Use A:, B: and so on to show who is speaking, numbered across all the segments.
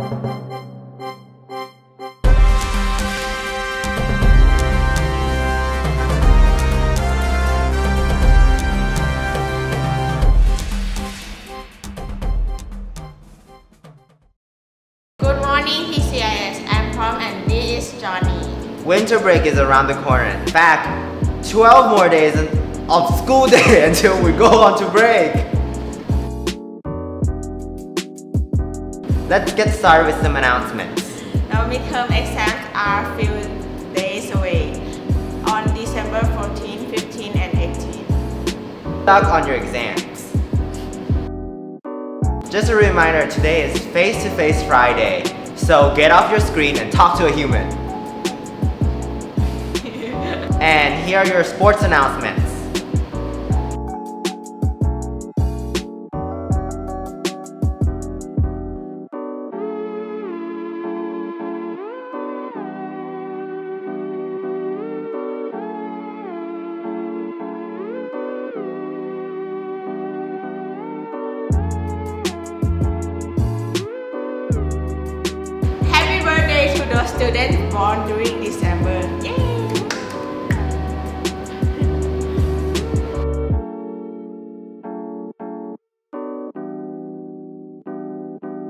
A: Good morning, PCIS. I'm Prom and this is Johnny.
B: Winter break is around the corner. In fact, 12 more days of school day until we go on to break. Let's get started with some announcements.
A: Our midterm exams are a few days away on December 14, 15, and 18.
B: Good luck on your exams. Just a reminder, today is Face-to-Face Friday, so get off your screen and talk to a human. And here are your sports announcements.
A: Happy birthday to those students born during December. Yay!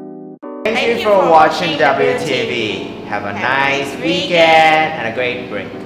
B: Thank you for watching WTV. Have a nice weekend and a great break.